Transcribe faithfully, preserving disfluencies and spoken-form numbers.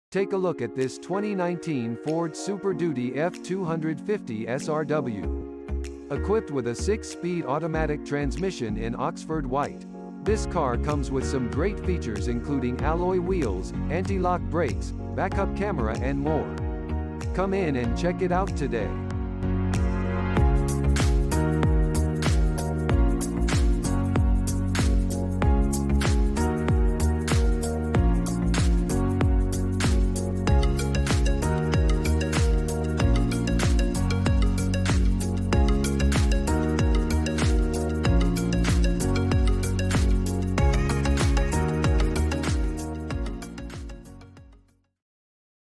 Take a look at this twenty nineteen Ford Super Duty F two fifty S R W. Equipped with a six-speed automatic transmission in Oxford White. This car comes with some great features including alloy wheels, anti-lock brakes, backup camera and more. Come in and check it out today.